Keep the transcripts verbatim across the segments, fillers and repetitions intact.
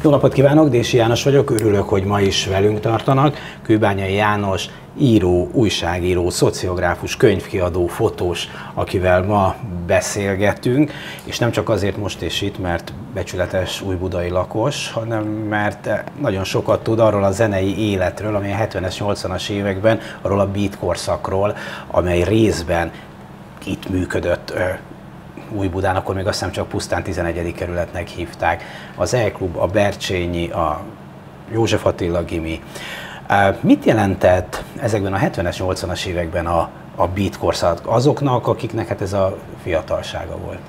Jó napot kívánok, Dési János vagyok, örülök, hogy ma is velünk tartanak. Kőbányai János író, újságíró, szociográfus, könyvkiadó, fotós, akivel ma beszélgetünk, és nem csak azért most és itt, mert becsületes újbudai lakos, hanem mert nagyon sokat tud arról a zenei életről, ami a hetvenes, nyolcvanas években, arról a beat korszakról, amely részben itt működött Újbudán, akkor még azt hiszem csak pusztán tizenegyedik kerületnek hívták. Az E-klub, a Bercsényi, a József Attila Gimi. Mit jelentett ezekben a hetvenes, nyolcvanas években a, a beat korszak azoknak, akiknek hát ez a fiatalsága volt?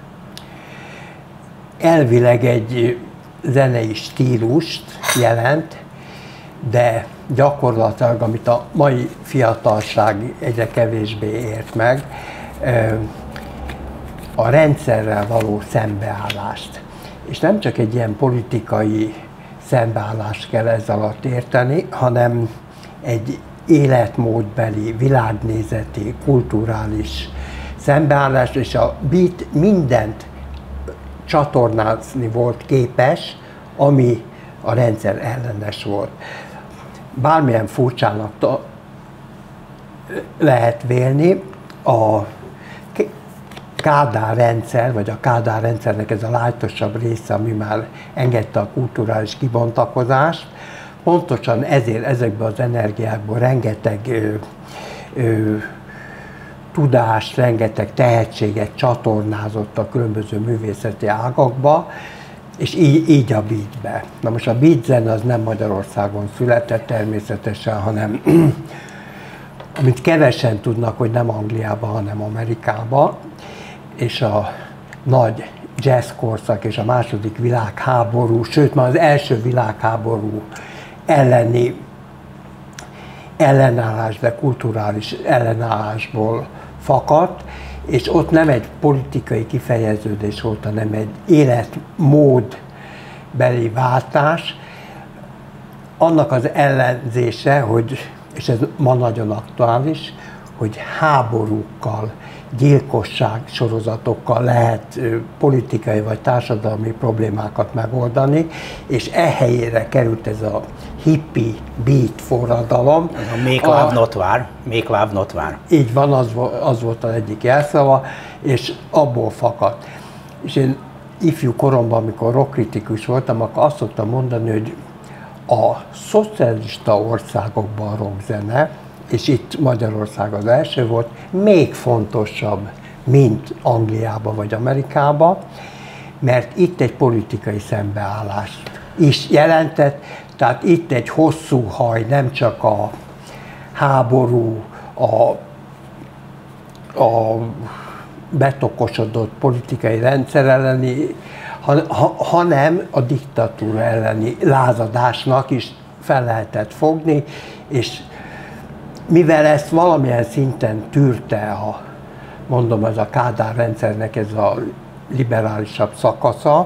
Elvileg egy zenei stílust jelent, de gyakorlatilag, amit a mai fiatalság egyre kevésbé ért meg, a rendszerrel való szembeállást. És nem csak egy ilyen politikai szembeállást kell ez alatt érteni, hanem egy életmódbeli, világnézeti, kulturális szembeállást, és a beat mindent csatornázni volt képes, ami a rendszer ellenes volt. Bármilyen furcsának lehet vélni, a Kádár rendszer, vagy a Kádár rendszernek ez a lájtosabb része, ami már engedte a kulturális kibontakozást, pontosan ezért ezekből az energiákból rengeteg ö, ö, tudást, rengeteg tehetséget csatornázott a különböző művészeti ágakba, és így, így a beatbe. Na most a beat zene az nem Magyarországon született természetesen, hanem amit kevesen tudnak, hogy nem Angliában, hanem Amerikában, és a nagy jazz korszak és a második világháború, sőt már az első világháború elleni ellenállás, de kulturális ellenállásból fakadt, és ott nem egy politikai kifejeződés volt, hanem egy életmódbeli váltás, annak az ellenzése, hogy, és ez ma nagyon aktuális, hogy háborúkkal, gyilkosság sorozatokkal lehet politikai vagy társadalmi problémákat megoldani, és e helyére került ez a hippie beat forradalom. Ez a Make Love Not War. Make Love Not War. Így van, az, az volt az egyik jelszava, és abból fakadt. És én ifjú koromban, amikor rockkritikus voltam, akkor azt szoktam mondani, hogy a szocialista országokban a rockzene, és itt Magyarország az első volt, még fontosabb, mint Angliában vagy Amerikában, mert itt egy politikai szembeállást is jelentett, tehát itt egy hosszú haj, nem csak a háború, a, a betokosodott politikai rendszer elleni, hanem a diktatúra elleni lázadásnak is fel lehetett fogni, és mivel ezt valamilyen szinten tűrte a, mondom, ez a Kádár rendszernek ez a liberálisabb szakasza,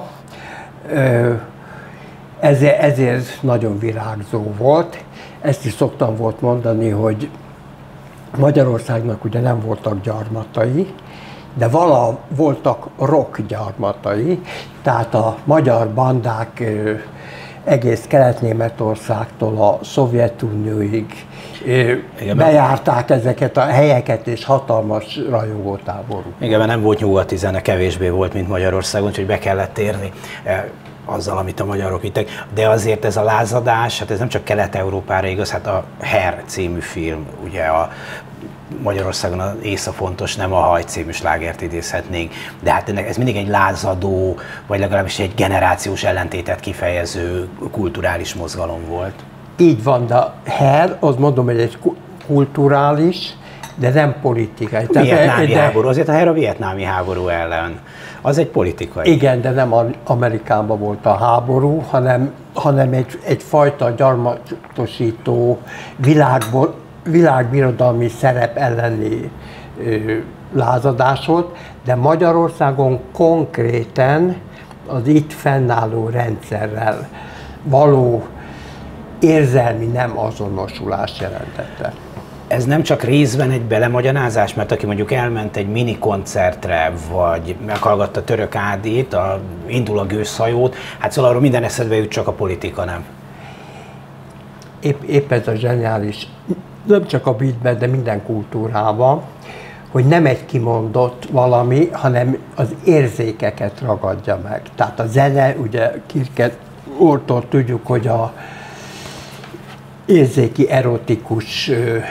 ezért, ezért nagyon virágzó volt. Ezt is szoktam volt mondani, hogy Magyarországnak ugye nem voltak gyarmatai, de vala voltak rock gyarmatai, tehát a magyar bandák egész Kelet-Németországtól a Szovjetunióig igen, bejárták ezeket a helyeket, és hatalmas rajongótáború. Igen, mert nem volt nyugati zene, kevésbé volt, mint Magyarországon, úgyhogy be kellett térni azzal, amit a magyarok vittek. De azért ez a lázadás, hát ez nem csak Kelet-Európára igaz, hát a Hair című film, ugye a Magyarországon az Ész a fontos, nem a Haj című slágert idézhetnénk, de hát ennek ez mindig egy lázadó, vagy legalábbis egy generációs ellentétet kifejező kulturális mozgalom volt. Így van, de a Hair, azt mondom, hogy egy kulturális, de nem politikai. A vietnámi de... háború, azért a Hair a vietnámi háború ellen. Az egy politikai. Igen, de nem Amerikában volt a háború, hanem, hanem egy, egyfajta gyarmatosító világból, világbirodalmi szerep elleni ö, lázadás volt, de Magyarországon konkrétan az itt fennálló rendszerrel való érzelmi nem azonosulás jelentette. ez nem csak részben egy belemagyarázás, mert aki mondjuk elment egy mini koncertre, vagy meghallgatta Török Ádit, a Indul a gőzhajót, hát szóval arról minden eszedbe jut, csak a politika nem. Épp, épp ez a zseniális, nem csak a beatben, de minden kultúrában, hogy nem egy kimondott valami, hanem az érzékeket ragadja meg. Tehát a zene, ugye Kierkegaardtól tudjuk, hogy a érzéki, erotikus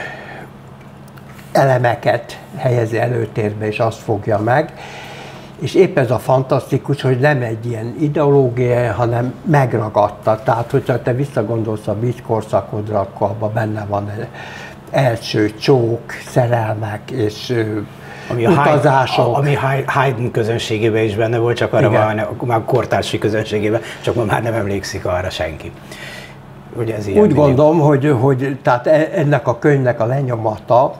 elemeket helyezi előtérbe, és azt fogja meg. És épp ez a fantasztikus, hogy nem egy ilyen ideológia, hanem megragadta. Tehát, hogyha te visszagondolsz a beat korszakodra, akkor abban benne van első csók, szerelmek és ami utazások. A, ami Haydn közönségében is benne volt, csak arra már, már kortársi közönségében, csak ma már nem emlékszik arra senki. Ugye ez Úgy gondolom, hogy, hogy tehát ennek a könyvnek a lenyomata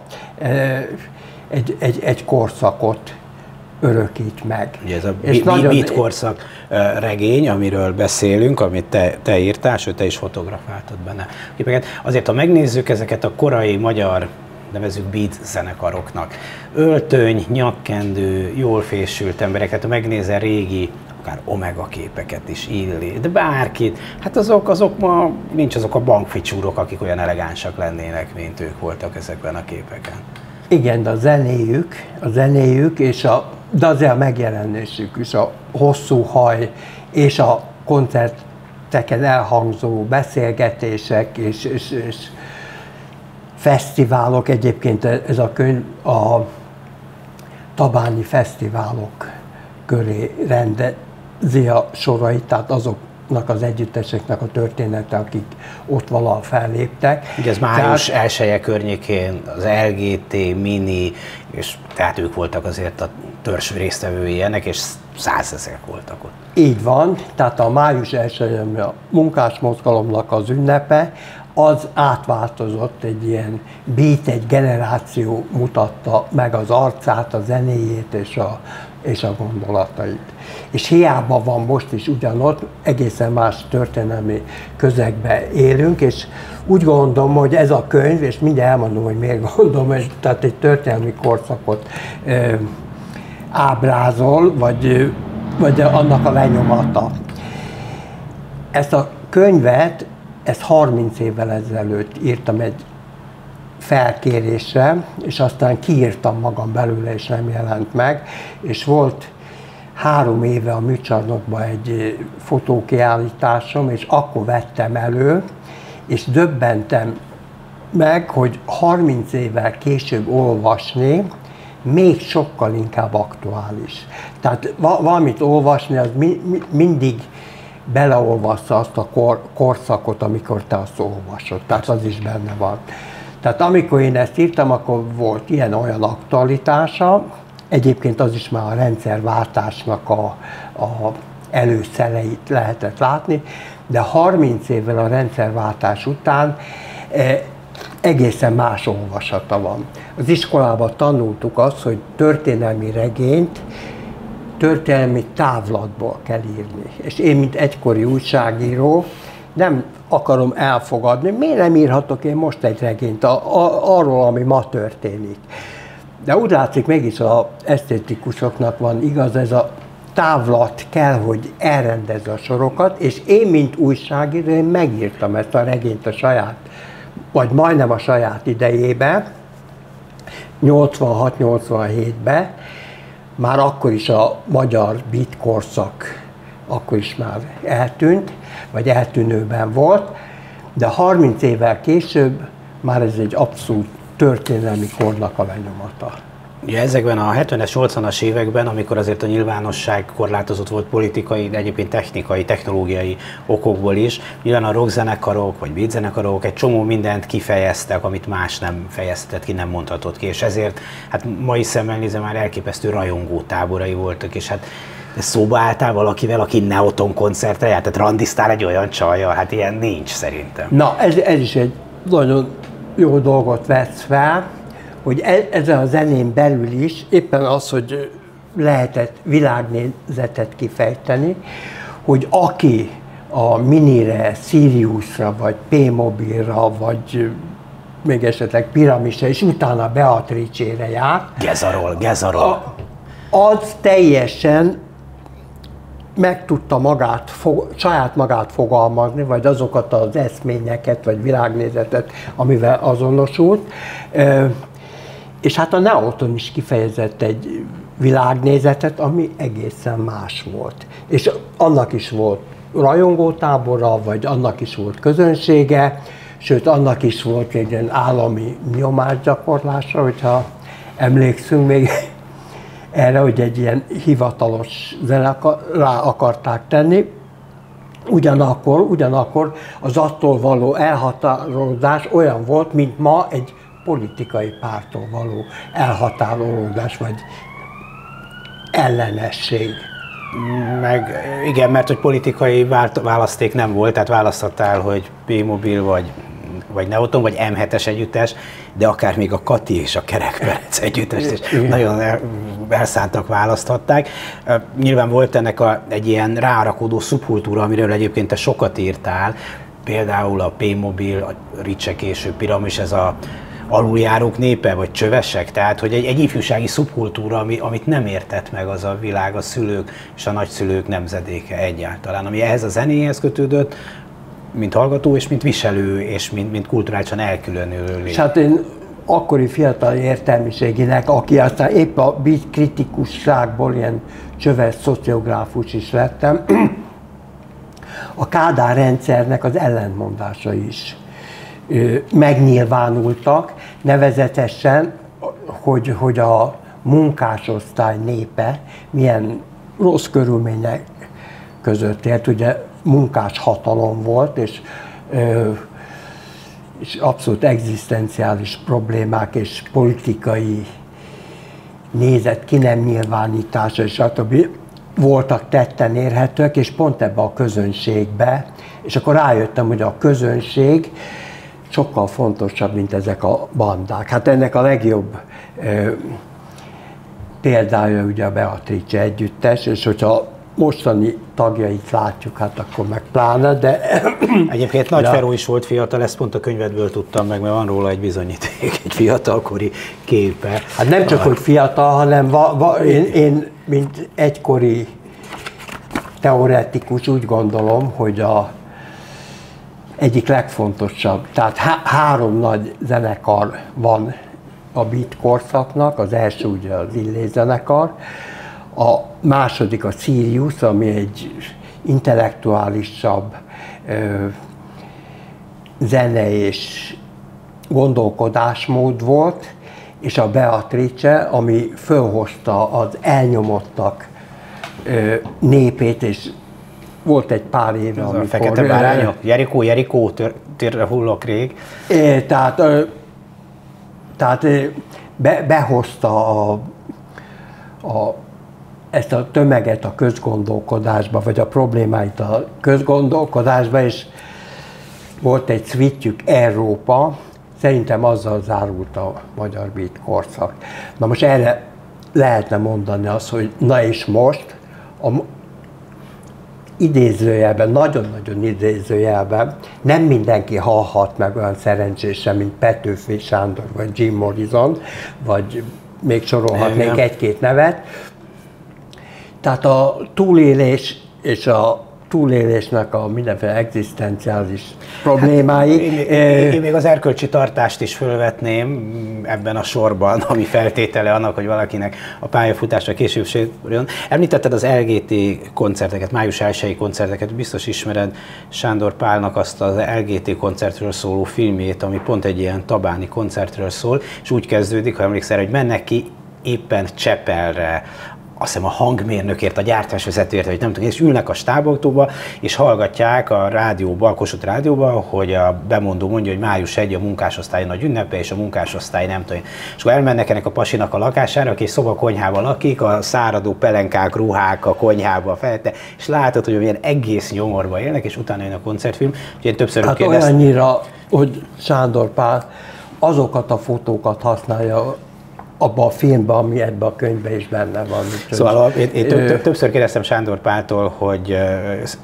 egy, egy, egy korszakot örökít meg. Ugye ez a beat korszak regény, amiről beszélünk, amit te, te írtál, sőt, te is fotografáltad benne képeket. Azért, ha megnézzük ezeket a korai magyar, nevezzük beat zenekaroknak, öltöny, nyakkendő, jól fésült embereket, ha megnézel régi, akár Omega képeket is, Illi, de bárkit, hát azok, azok ma nincs azok a bankficsúrok, akik olyan elegánsak lennének, mint ők voltak ezekben a képeken. Igen, de a zenéjük, a zenéjük és a, de azért a megjelenésük is, a hosszú haj és a koncerteken elhangzó beszélgetések és, és, és fesztiválok, egyébként ez a könyv a tabányi fesztiválok köré rendezi a sorait, tehát azoknak az együtteseknek a története, akik ott valahol felléptek. Ugye ez május elseje környékén az el gé té, Mini, és tehát ők voltak azért a törzs résztvevői ennek, és százezrek voltak ott. Így van, tehát a május elseje, a munkásmozgalomnak az ünnepe, az átváltozott egy ilyen beat, egy generáció mutatta meg az arcát, a zenéjét és a, és a gondolatait. És hiába van most is ugyanott, egészen más történelmi közegben élünk, és úgy gondolom, hogy ez a könyv, és mindjárt elmondom, hogy miért gondolom, hogy tehát egy történelmi korszakot ö, ábrázol, vagy, vagy annak a lenyomata. Ezt a könyvet Ezt harminc évvel ezelőtt írtam egy felkérésre, és aztán kiírtam magam belőle, és nem jelent meg. És volt három éve a Műcsarnokban egy fotókiállításom, és akkor vettem elő, és döbbentem meg, hogy harminc évvel később olvasni, még sokkal inkább aktuális. Tehát valamit olvasni, az mi, mi, mindig beleolvassza azt a kor, korszakot, amikor te azt olvasod. Tehát az is benne van. Tehát amikor én ezt írtam, akkor volt ilyen-olyan aktualitása. Egyébként az is már a rendszerváltásnak a, a előszeleit lehetett látni, de harminc évvel a rendszerváltás után eh, egészen más olvasata van. Az iskolában tanultuk azt, hogy történelmi regényt történelmi távlatból kell írni. És én, mint egykori újságíró, nem akarom elfogadni, miért nem írhatok én most egy regényt a, a, arról, ami ma történik. De úgy látszik, mégis az esztétikusoknak van igaz, ez a távlat kell, hogy elrendezze a sorokat, és én, mint újságíró, én megírtam ezt a regényt a saját, vagy majdnem a saját idejében, nyolcvanhat nyolcvanhétben, már akkor is a magyar beat korszak akkor is már eltűnt, vagy eltűnőben volt, de harminc évvel később már ez egy abszolút történelmi kornak a lenyomata. Ugye ezekben a hetvenes, nyolcvanas években, amikor azért a nyilvánosság korlátozott volt politikai, de egyébként technikai, technológiai okokból is, nyilván a rockzenekarok vagy beatzenekarok egy csomó mindent kifejeztek, amit más nem fejeztetett ki, nem mondhatott ki, és ezért hát mai szemmel nézve már elképesztő rajongó táborai voltak, és hát de szóba álltál valakivel, aki Neoton koncertre járt, tehát randiztál egy olyan csajjal, hát ilyen nincs szerintem. Na, ez, ez is egy nagyon jó dolgot vesz fel, hogy ezen a zenén belül is éppen az, hogy lehetett világnézetet kifejteni, hogy aki a Minire, Siriusra, vagy P-Mobilra, vagy még esetleg Piramisra, és utána Beatrice-re járt. Gezarol, Gezarol. Az teljesen meg tudta magát, fog, saját magát fogalmazni, vagy azokat az eszményeket, vagy világnézetet, amivel azonosult. És hát a Neoton is kifejezett egy világnézetet, ami egészen más volt. És annak is volt rajongótábora, vagy annak is volt közönsége, sőt, annak is volt egy ilyen állami nyomásgyakorlása, hogyha emlékszünk még erre, hogy egy ilyen hivatalos zenekar akarták tenni. Ugyanakkor, ugyanakkor az attól való elhatárolódás olyan volt, mint ma egy politikai pártól való elhatárolódás, vagy ellenesség. Meg igen, mert hogy politikai választék nem volt, tehát választhattál, hogy P-Mobil vagy, vagy Neoton, vagy em hetes együttes, de akár még a Kati és a Kerekperec együttest is nagyon el, elszántak választhatták. Nyilván volt ennek a, egy ilyen rárakodó szubkultúra, amiről egyébként te sokat írtál, például a P-Mobil, a Ricse, később Piramis, ez a aluljárók népe, vagy csövesek, tehát hogy egy, egy ifjúsági szubkultúra, ami, amit nem értett meg az a világ, a szülők és a nagyszülők nemzedéke egyáltalán, ami ehhez a zenéhez kötődött, mint hallgató, és mint viselő, és mint, mint kulturálisan elkülönülő. És hát én akkori fiatal értelmiséginek, aki aztán épp a beat kritikusságból ilyen csöves szociográfus is lettem, a Kádár rendszernek az ellentmondásai is megnyilvánultak, nevezetesen, hogy, hogy a munkásosztály népe milyen rossz körülmények között élt. Ugye munkás hatalom volt, és, és abszolút egzisztenciális problémák és politikai nézet ki nem nyilvánítása, és stb. Voltak tetten érhetők, és pont ebbe a közönségbe, és akkor rájöttem, hogy a közönség sokkal fontosabb, mint ezek a bandák. Hát ennek a legjobb ö, példája ugye a Beatrice együttes, és hogyha mostani tagjait látjuk, hát akkor meg pláne, de... Egyébként Nagy Feró is volt fiatal, ezt pont a könyvedből tudtam meg, mert van róla egy bizonyíték, egy fiatalkori képe. Hát nem csak, a... hogy fiatal, hanem va, va, én, én, mint egykori teoretikus úgy gondolom, hogy a egyik legfontosabb, tehát há három nagy zenekar van a beat korszaknak, az első ugye az Illés zenekar, a második a Sirius, ami egy intellektuálisabb ö, zene és gondolkodásmód volt, és a Beatrice, ami fölhozta az elnyomottak ö, népét, és volt egy pár éve, ez amikor... a Fekete Bárányok, Jerikó, Jerikó, térre hullok rég. É, tehát tehát be, behozta a, a, ezt a tömeget a közgondolkodásba, vagy a problémáit a közgondolkodásba, és volt egy szvitjük, Európa, szerintem azzal zárult a magyar beat korszak. Na most erre lehetne mondani azt, hogy na és most, a, idézőjelben, nagyon-nagyon idézőjelben, nem mindenki hallhat meg olyan szerencsésen, mint Petőfi Sándor, vagy Jim Morrison, vagy még sorolhatnék egy-két nevet. Tehát a túlélés és a túlélésnek a mindenféle egzisztenciális problémái. Hát, én, én még az erkölcsi tartást is fölvetném ebben a sorban, ami feltétele annak, hogy valakinek a pályafutásra később sérüljön. Említetted az el gé té koncerteket, május elsejei koncerteket, biztos ismered Sándor Pálnak azt az el gé té koncertről szóló filmjét, ami pont egy ilyen tabáni koncertről szól, és úgy kezdődik, ha emlékszel, hogy mennek ki éppen Csepelre, azt hiszem a hangmérnökért, a gyártásvezetőért, vagy nem tudom, és ülnek a stábautóba, és hallgatják a rádióba, a Kossuth rádióba, hogy a bemondó mondja, hogy május elseje a munkásosztály nagy ünnepe, és a munkásosztály nem tudom. És akkor elmennek ennek a pasinak a lakására, aki egy szobakonyhában lakik, a száradó pelenkák, ruhák a konyhába felette, és látod, hogy milyen egész nyomorba élnek, és utána jön a koncertfilm. Úgyhogy én többször hát kérdezt... olyannyira, hogy Sándor Pál azokat a fotókat használja abban a filmben, ami ebben a könyvben is benne van. Szóval én, én több, többször kérdeztem Sándor Páltól, hogy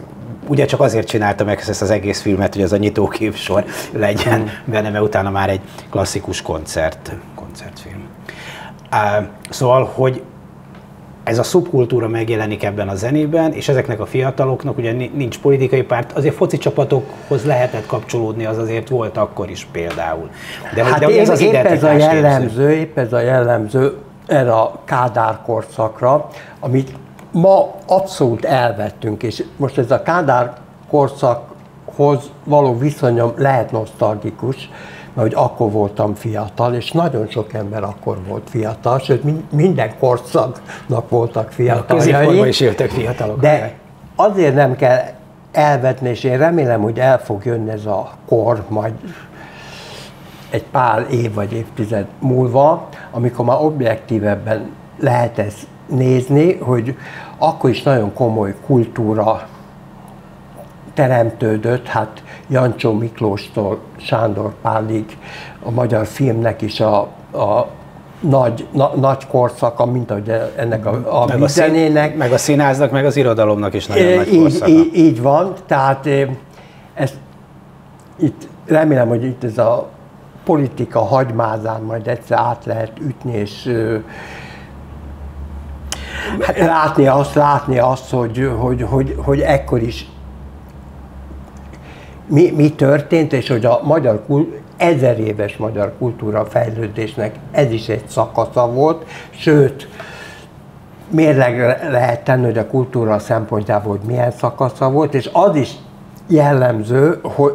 ugye csak azért csinálta meg ezt az egész filmet, hogy az a nyitóképsor legyen benne, mert utána már egy klasszikus koncert, koncertfilm. Uh, szóval, hogy ez a szubkultúra megjelenik ebben a zenében, és ezeknek a fiataloknak ugye nincs politikai párt, azért foci csapatokhoz lehetett kapcsolódni, az azért volt akkor is például. De, hát de épp, ez az épp ez a jellemző, épp ez a jellemző erre a Kádár korszakra, amit ma abszolút elvettünk, és most ez a Kádár korszakhoz való viszonyom lehet nosztalgikus, mert hogy akkor voltam fiatal, és nagyon sok ember akkor volt fiatal, sőt minden korszaknak voltak fiataljai. A középkorban is éltek fiatalok. De azért nem kell elvetni, és én remélem, hogy el fog jönni ez a kor majd egy pár év vagy évtized múlva, amikor már objektívebben lehet ezt nézni, hogy akkor is nagyon komoly kultúra teremtődött, hát Jancsó Miklóstól Sándor Pálig, a magyar filmnek is a, a nagy, na, nagy korszaka, mint ahogy ennek a, a meg zenének. A meg a színháznak, meg az irodalomnak is nagyon é, nagy így, korszaka. Így, így van, tehát ezt, itt remélem, hogy itt ez a politika hagymázán majd egyszer át lehet ütni, és hát, látni azt, látni azt, hogy, hogy, hogy, hogy ekkor is Mi, mi történt, és hogy a magyar ezer éves magyar kultúra fejlődésnek ez is egy szakasza volt, sőt, mérlegre lehet tenni, hogy a kultúra szempontjából hogy milyen szakasza volt, és az is jellemző, hogy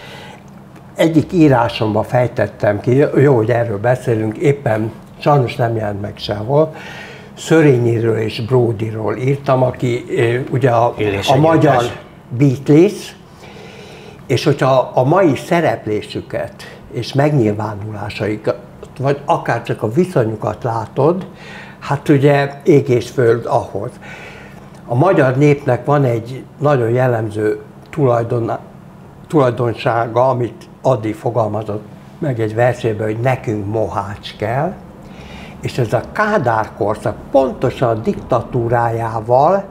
egyik írásomban fejtettem ki, jó, hogy erről beszélünk, éppen sajnos nem jelent meg sehol, Szörényiről és Bródiról írtam, aki ugye a, a magyar Beatles, és hogyha a mai szereplésüket és megnyilvánulásaikat, vagy akár csak a viszonyukat látod, hát ugye ég és föld ahhoz. A magyar népnek van egy nagyon jellemző tulajdon, tulajdonsága, amit Adi fogalmazott meg egy versében, hogy nekünk mohács kell, és ez a Kádár korszak pontosan a diktatúrájával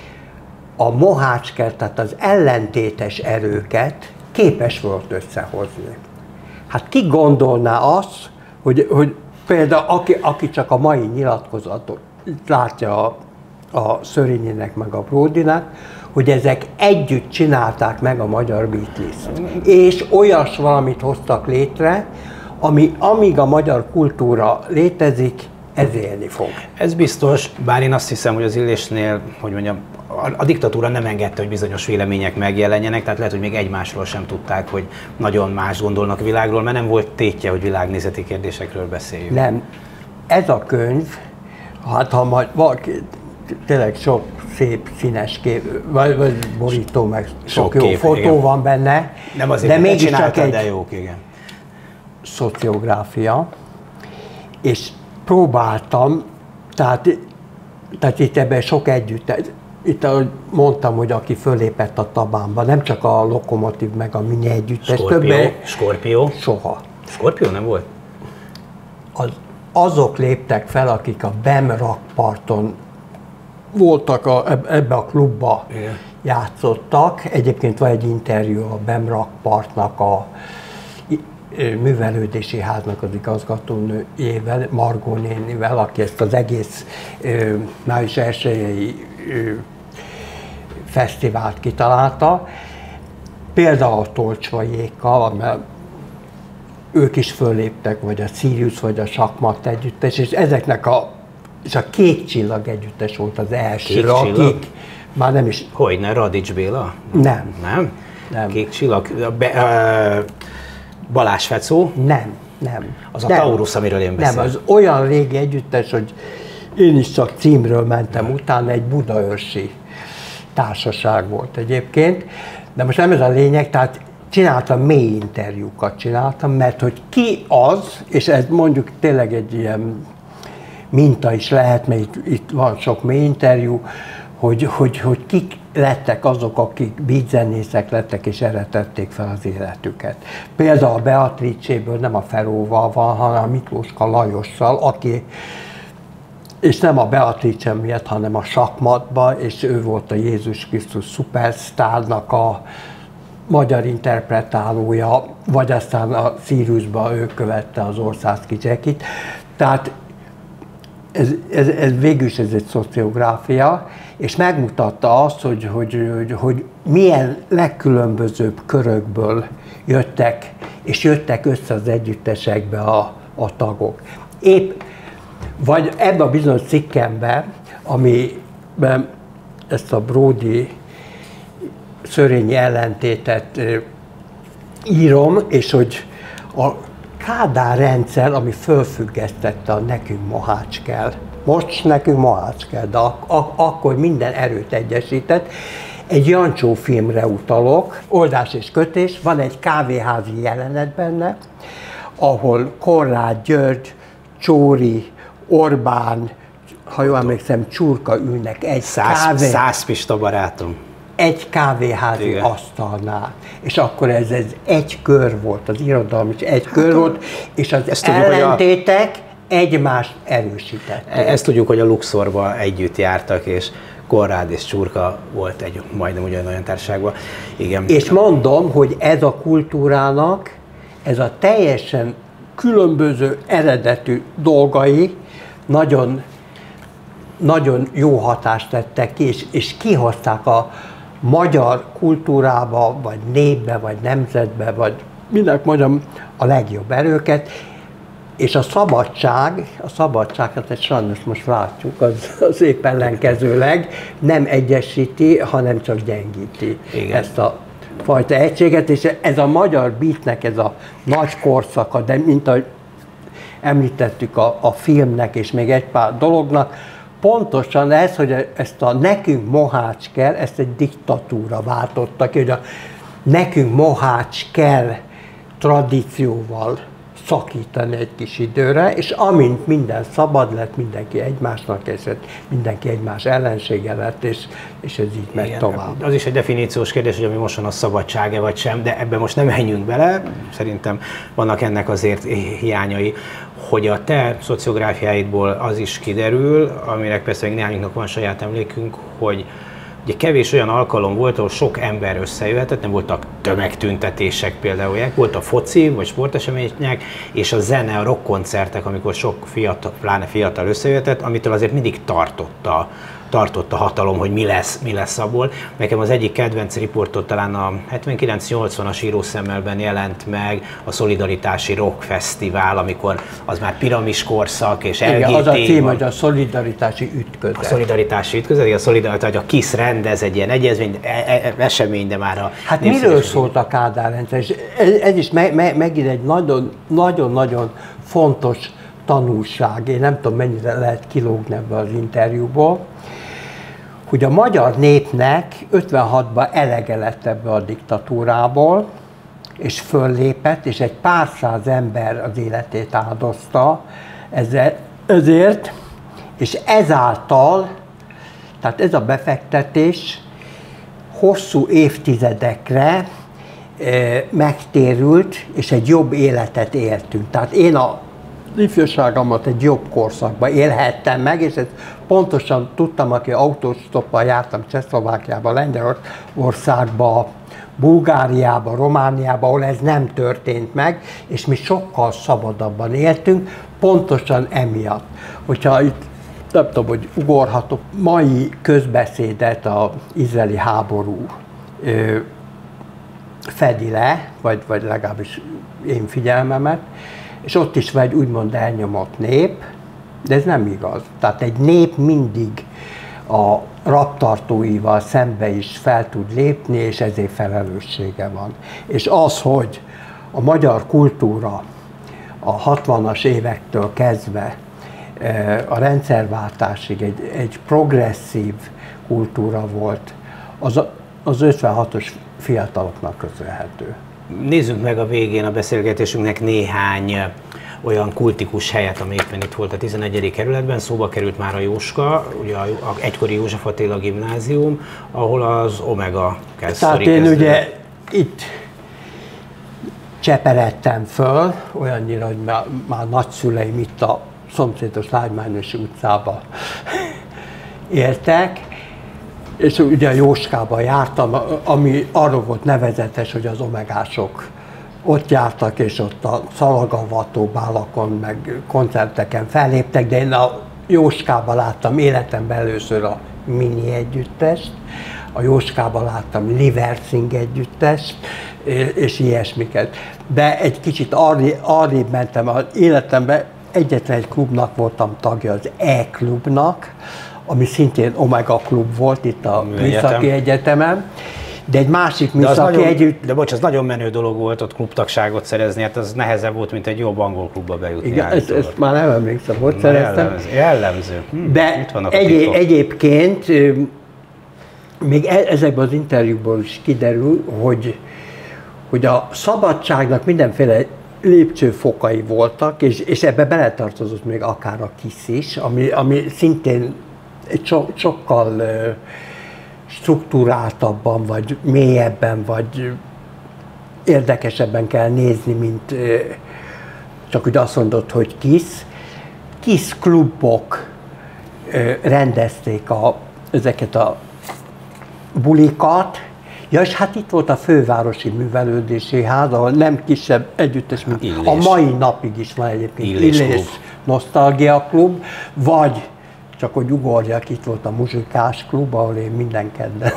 a mohácskert, tehát az ellentétes erőket képes volt összehozni. Hát ki gondolná azt, hogy, hogy például aki, aki csak a mai nyilatkozatot látja a, a Szörényinek meg a Bródinak, hogy ezek együtt csinálták meg a magyar Beatles-t. És olyas valamit hoztak létre, ami amíg a magyar kultúra létezik, ez élni fog. Ez biztos, bár én azt hiszem, hogy az Illésnél, hogy mondjam, a, a diktatúra nem engedte, hogy bizonyos vélemények megjelenjenek, tehát lehet, hogy még egymásról sem tudták, hogy nagyon más gondolnak a világról, mert nem volt tétje, hogy világnézeti kérdésekről beszéljünk. Nem. Ez a könyv, hát ha majd valaki, tényleg sok szép színes kép, vagy, vagy borító, meg sok, sok jó kép, fotó igen. van benne, nem azért, de mégiscsak egy de jók, igen. szociográfia, és próbáltam, tehát, tehát itt ebben sok együtt, itt ahogy mondtam, hogy aki fölépett a Tabánba, nem csak a Lokomotív meg a Mini együttes, többen. Skorpió? Soha. Skorpió nem volt? Az, azok léptek fel, akik a BEM rakparton voltak, a, ebbe a klubba igen. játszottak. Egyébként van egy interjú a BEM rakpartnak a művelődési háznak az igazgatónőjével, Margó nénivel, aki ezt az egész ö, május elsejei fesztivált kitalálta. Például a Tolcsvaiékkal, mert ők is fölléptek, vagy a Sirius, vagy a Sakmat együttes, és ezeknek a, és a Kék Csillag együttes volt az első, Kék akik Csillag? már nem is... Hogyne, Radics Béla? Nem. Nem? Nem. Kék Csillag, be, uh, Balázs Fecó? Nem, nem. Az a nem. Taurus, amiről én beszélek. Nem, az olyan régi együttes, hogy én is csak címről mentem nem. utána, egy budaörsi társaság volt egyébként. De most nem ez a lényeg, tehát csináltam mély interjúkat csináltam, mert hogy ki az, és ez mondjuk tényleg egy ilyen minta is lehet, mert itt, itt van sok mély interjú, hogy, hogy, hogy kik lettek azok, akik beatzenészek lettek, és erre tették fel az életüket. Például a Beatrice-ből nem a Feróval van, hanem a Miklóska Lajossal, aki és nem a Beatrice miatt, hanem a sakmatba, és ő volt a Jézus Krisztus szupersztárnak a magyar interpretálója, vagy aztán a Siriusban ő követte az Orszászki Jackit. Tehát ez, ez, ez végül is ez egy szociográfia, és megmutatta azt, hogy, hogy, hogy, hogy milyen legkülönbözőbb körökből jöttek, és jöttek össze az együttesekbe a, a tagok. Épp, vagy ebben a bizonyos cikkemben, amiben ezt a Bródi Szörényi ellentétet írom, és hogy a Kádár rendszer, ami fölfüggesztette a nekünk Mohács kell. Most nekünk Mohács kell, de ak- ak- akkor minden erőt egyesített. Egy Jancsó filmre utalok, Oldás és kötés, van egy kávéházi jelenet benne, ahol Konrád György, Csóri, Orbán, ha jól emlékszem, Csurka ülnek egy Száz, kávé... Száz Pista barátom. Egy kávéházi igen. asztalnál, és akkor ez, ez egy kör volt, az irodalom is egy kör volt, és az ezt ellentétek tudjuk, a... egymást erősítették. Ezt tudjuk, hogy a Luxorban együtt jártak, és Konrád és Csurka volt egy majdnem ugyanolyan társaságban. Igen. És mondom, hogy ez a kultúrának, ez a teljesen különböző eredetű dolgai nagyon, nagyon jó hatást tettek ki, és, és kihozták a magyar kultúrába, vagy népbe, vagy nemzetbe, vagy mindenki mondjam, a legjobb erőket, és a szabadság, a szabadságot egy sajnos most látjuk, az, az épp ellenkezőleg nem egyesíti, hanem csak gyengíti igen. ezt a fajta egységet, és ez a magyar beatnek, ez a nagy korszaka, de mint ahogy említettük a, a filmnek, és még egy pár dolognak, pontosan ez, hogy ezt a nekünk Mohács kell, ezt egy diktatúra váltotta ki, hogy a nekünk Mohács kell tradícióval szakítani egy kis időre, és amint minden szabad lett, mindenki egymásnak esett, mindenki egymás ellensége lett, és, és ez így megy igen, tovább. Az is egy definíciós kérdés, hogy ami most van a szabadság-e vagy sem, de ebben most nem menjünk bele, szerintem vannak ennek azért hiányai, hogy a te szociográfiáidból az is kiderül, aminek persze még néhányunknak van saját emlékünk, hogy ugye kevés olyan alkalom volt, ahol sok ember összejöhetett, nem voltak tömegtüntetések például, volt a foci vagy sportesemények, és a zene, a rockkoncertek, amikor sok fiatal, pláne fiatal összejöhetett, amitől azért mindig tartotta, tartott a hatalom, hogy mi lesz, mi lesz abból. Nekem az egyik kedvenc riportot talán a hetvenkilenc nyolcvanas írószemmelben jelent meg a Szolidaritási Rock Fesztivál, amikor az már piramis korszak, és el gé té. Igen, az a cím, hogy a Szolidaritási Ütközet. A Szolidaritási Ütközet, a Szolidaritás, hogy a KISZ rendez egy ilyen egyezmény, e, e, esemény, de már a... Hát miről szólt a Kádár rendszer? És ez, ez is me, me, megint egy nagyon-nagyon fontos tanulság. Én nem tudom, mennyire lehet kilógni ebbe az interjúból, hogy a magyar népnek ötvenhatban elege lett ebbe a diktatúrából, és föllépett, és egy pár száz ember az életét áldozta ezért, és ezáltal, tehát ez a befektetés hosszú évtizedekre e, megtérült, és egy jobb életet éltünk. Tehát én a ifjúságomat egy jobb korszakban élhettem meg, és ezt pontosan tudtam, aki autóstoppal jártam Csehszlovákiába, Lengyelországba, Bulgáriába, Romániába, ahol ez nem történt meg, és mi sokkal szabadabban éltünk, pontosan emiatt. Hogyha itt nem tudom, hogy ugorhatok, mai közbeszédet az izraeli háború ö, fedi le, vagy, vagy legalábbis én figyelmemet, és ott is van egy úgymond elnyomott nép, de ez nem igaz. Tehát egy nép mindig a rabtartóival szembe is fel tud lépni, és ezért felelőssége van. És az, hogy a magyar kultúra a hatvanas évektől kezdve a rendszerváltásig egy, egy progresszív kultúra volt, az, az ötvenhatos fiataloknak köszönhető. Nézzünk meg a végén a beszélgetésünknek néhány olyan kultikus helyet, ami éppen itt volt a tizenegyedik kerületben. Szóba került már a Jóska, ugye a egykori József Attila gimnázium, ahol az Omega kezd. Tehát én kezdve. Ugye itt cseperedtem föl, olyannyira, hogy már, már nagyszüleim itt a szomszédos Lágymányosi utcába éltek, és ugye a Jóskába jártam, ami arról volt nevezetes, hogy az omegások ott jártak, és ott a szalagavató bálakon, meg koncerteken felléptek, de én a Jóskában láttam életemben először a Mini együttest, a Jóskában láttam Liversing együttest, és ilyesmiket. De egy kicsit arrébb, arrébb mentem az életemben, egyetlen egy klubnak voltam tagja, az E-klubnak, ami szintén Omega klub volt itt a Műszaki Egyetemen, de egy másik műszaki együtt... De bocs, ez nagyon menő dolog volt ott klubtagságot szerezni, hát az nehezebb volt, mint egy jobb angol klubba bejutni. Igen, ezt, ezt már nem emlékszem, hogy szereztem. Jellemző. jellemző. Hm, de egy, egyébként még ezekben az interjúkból is kiderül, hogy, hogy a szabadságnak mindenféle lépcsőfokai voltak, és, és ebbe beletartozott még akár a KISZ is, ami, ami szintén egy so, sokkal uh, struktúráltabban, vagy mélyebben, vagy érdekesebben kell nézni, mint uh, csak úgy azt mondod, hogy KISZ. KISZ klubok uh, rendezték a, ezeket a bulikat. Ja, és hát itt volt a Fővárosi Művelődési Ház, ahol nem kisebb együttes, mint Illés. A mai napig is van egyébként Illés, Illés Nosztalgia Klub, vagy csak hogy ugorjak, itt volt a Muzsikás Klub, ahol én minden kedden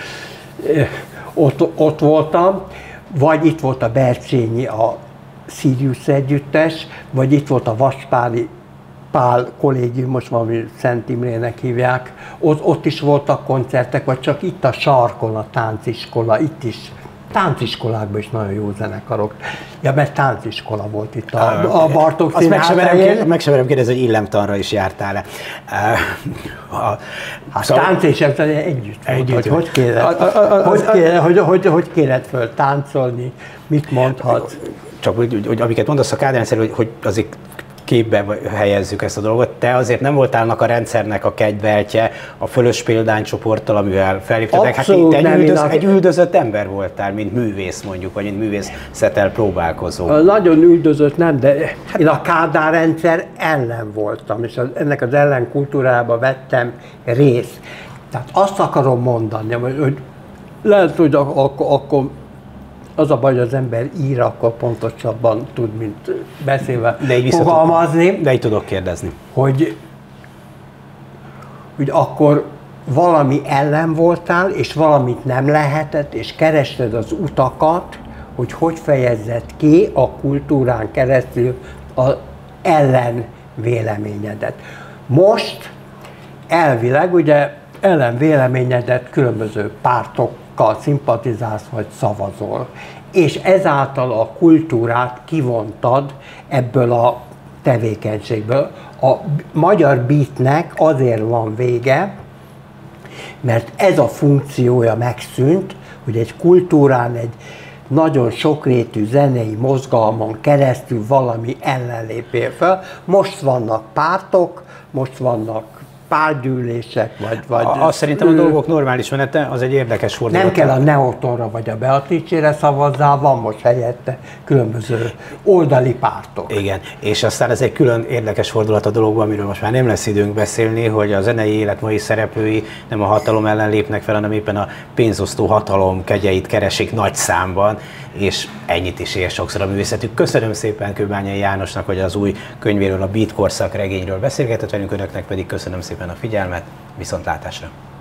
ott, ott voltam, vagy itt volt a Bercsényi, a Sirius együttes, vagy itt volt a Vaspári Pál kollégium, most valami Szent Imrének hívják, ott, ott is voltak koncertek, vagy csak itt a sarkon a tánciskola, itt is, tánciskolákban is nagyon jó zenekarok. Ja, mert tánciskola volt itt a, a Bartók Színház helyén. Meg sem merem kérdezni, hogy illemtanra is jártál-e. Hát szóval tánc és ez együtt volt, hogy hogy kéred, hogy, kéred, hogy, hogy, hogy kéred föl táncolni, mit mondhatsz. Csak hogy, hogy amiket mondasz a Kádár rendszer, hogy, hogy azért képbe helyezzük ezt a dolgot. Te azért nem voltál a rendszernek a kedveltje a Fölös Példánycsoporttal, amivel felléptetek. Hát te egy, üldöz, egy üldözött ember voltál, mint művész mondjuk, vagy mint művészettel próbálkozó. Nagyon üldözött nem, de én a Kádár rendszer ellen voltam, és az, ennek az ellenkultúrába vettem részt. Tehát azt akarom mondani, hogy lehet, hogy akkor, akkor az a baj, hogy az ember ír, akkor pontosabban tud, mint beszélve fogalmazni. De így tudok kérdezni. Hogy, hogy akkor valami ellen voltál, és valamit nem lehetett, és kerested az utakat, hogy hogy fejezzed ki a kultúrán keresztül az ellen véleményedet. Most elvileg ugye ellen véleményedet különböző pártokkal szimpatizálsz vagy szavazol, és ezáltal a kultúrát kivontad ebből a tevékenységből. A magyar beatnek azért van vége, mert ez a funkciója megszűnt, hogy egy kultúrán, egy nagyon sokrétű zenei mozgalmon keresztül valami ellen lépél fel. Most vannak pártok, most vannak párgyűlések, vagy... vagy Azt szerintem a dolgok normális menete, az egy érdekes fordulat. Nem kell a Neotonra vagy a Beatrice-re szavazzál, van most helyette különböző oldali pártok. Igen, és aztán ez egy külön érdekes fordulat a dologban, amiről most már nem lesz időnk beszélni, hogy a zenei élet mai szereplői nem a hatalom ellen lépnek fel, hanem éppen a pénzosztó hatalom kegyeit keresik nagy számban, és ennyit is ér sokszor a művészetük. Köszönöm szépen Kőbányai Jánosnak, hogy az új könyvéről, a Beat korszak regényről beszélgetett velünk, önöknek pedig köszönöm szépen a figyelmet, viszontlátásra!